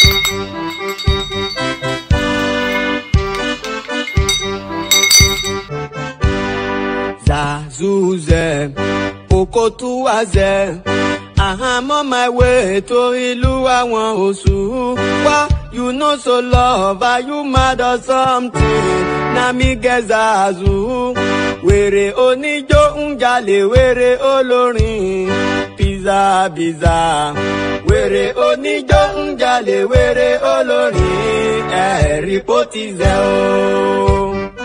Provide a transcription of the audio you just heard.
Zazuze, Okotuaze, I'm on my way to Ilu Awon Osu. Why you know so love? Are you mad or something? Na mi get Zazu. Were onijo unjale, were olorin. Pizza, pizza. Were onijo unjale, were olorin. Report is there.